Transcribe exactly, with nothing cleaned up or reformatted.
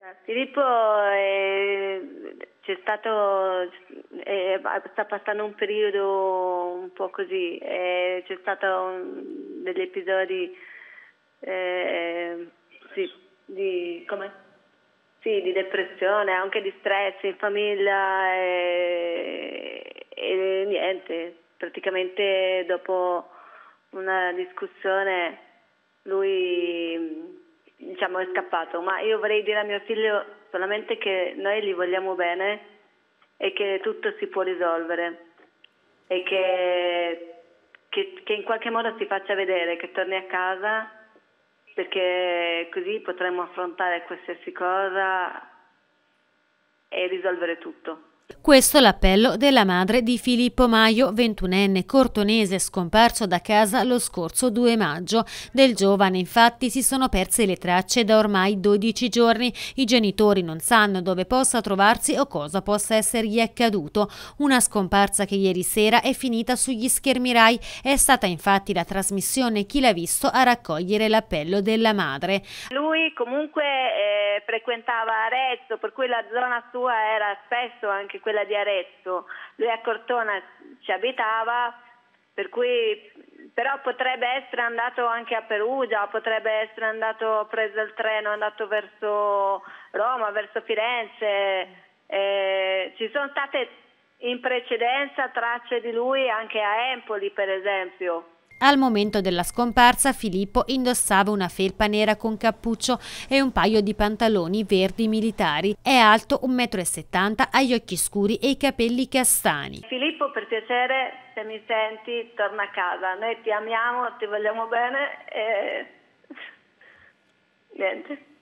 Filippo è, c'è stato, è, sta passando un periodo un po' così, è, c'è stato un, degli episodi eh, sì, di, come? Sì, di depressione, anche di stress in famiglia e, e niente, praticamente dopo una discussione lui diciamo è scappato, ma io vorrei dire a mio figlio solamente che noi gli vogliamo bene e che tutto si può risolvere e che, che, che in qualche modo si faccia vedere, che torni a casa, perché così potremo affrontare qualsiasi cosa e risolvere tutto. Questo l'appello della madre di Filippo Maio, ventunenne cortonese scomparso da casa lo scorso due maggio. Del giovane infatti si sono perse le tracce da ormai dodici giorni. I genitori non sanno dove possa trovarsi o cosa possa essergli accaduto. Una scomparsa che ieri sera è finita sugli schermi Rai. È stata infatti la trasmissione Chi l'ha visto a raccogliere l'appello della madre. Lui comunque eh, frequentava Arezzo, per cui la zona sua era spesso anche quella di Arezzo. Lui a Cortona ci abitava, per cui però potrebbe essere andato anche a Perugia, potrebbe essere andato, preso il treno, andato verso Roma, verso Firenze. Eh, ci sono state in precedenza tracce di lui anche a Empoli, per esempio. Al momento della scomparsa Filippo indossava una felpa nera con cappuccio e un paio di pantaloni verdi militari. È alto un metro e settanta, ha gli occhi scuri e i capelli castani. Filippo, per piacere, se mi senti, torna a casa. Noi ti amiamo, ti vogliamo bene e niente.